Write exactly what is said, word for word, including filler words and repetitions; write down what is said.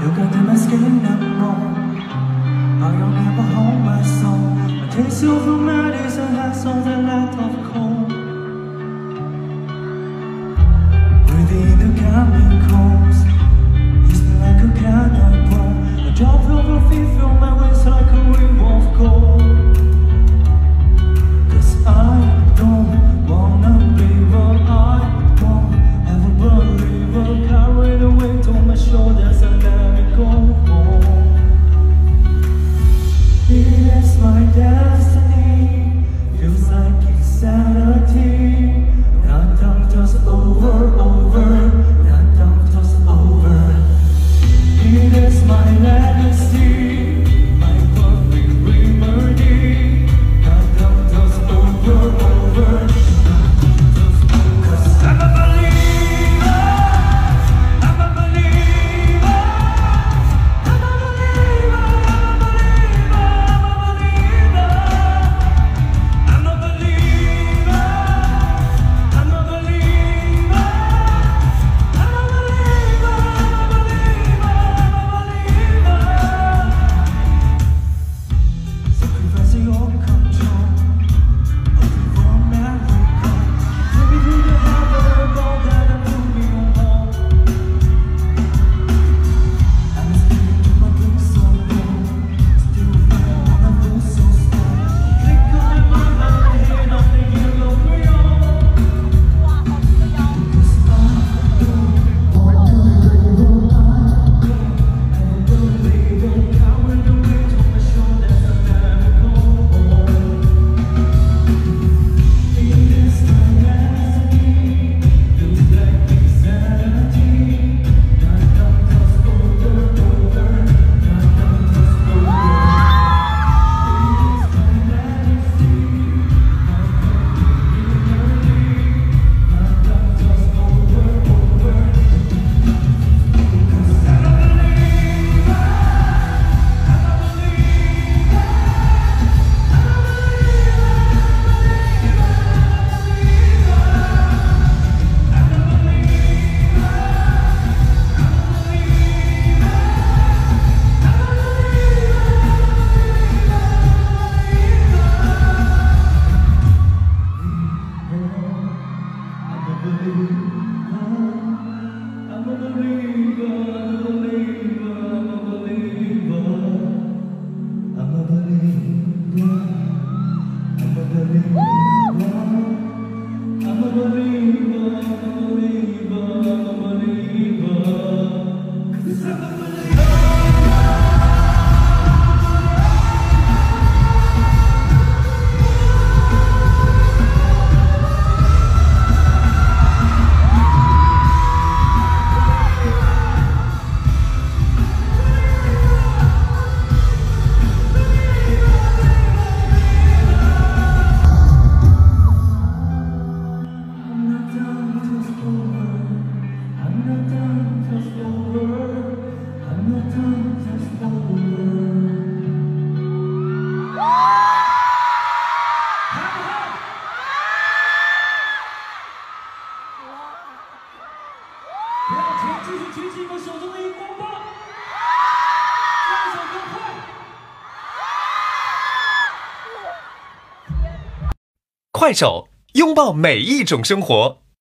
Look under my skin and bone. I'll never hold my soul. A taste of medicine has all the light of cold. Breathing the chemicals, it's like a cannonball. A drop of a feet fill my wings like a ring of gold. Cause I don't wanna be what I don't ever believe. I'll carry the weight on my shoulders and let me go home. It is my destiny, feels like insanity. Not time toss over, over, not time toss over. It is my legacy, my perfect remedy. Not time toss over, over, not time toss over. Cause I'm a believer, I'm a believer, I'm a believer, I'm a believer, I'm a believer, I'm a believer, I'm a believer, I'm a believer, I'm a believer, I'm a believer. Sacrificing all control, hoping for a miracle. Take me to the heaven, go that and put me on hold. I'm sticking to my dreams so low, still feeling when I lose so slow. Click on my mind, I'm here, nothing here, no real. Cause I don't wanna be what I don't ever believe. I'll carry the weight on my shoulders and let me go home. It is my destiny, feels like insanity. Not time toss over, over, not time toss over. It is my legacy, my perfect remedy. Not time toss over, over. Cause I'm a believer, I'm a believer, I'm a 快手，拥抱每一种生活。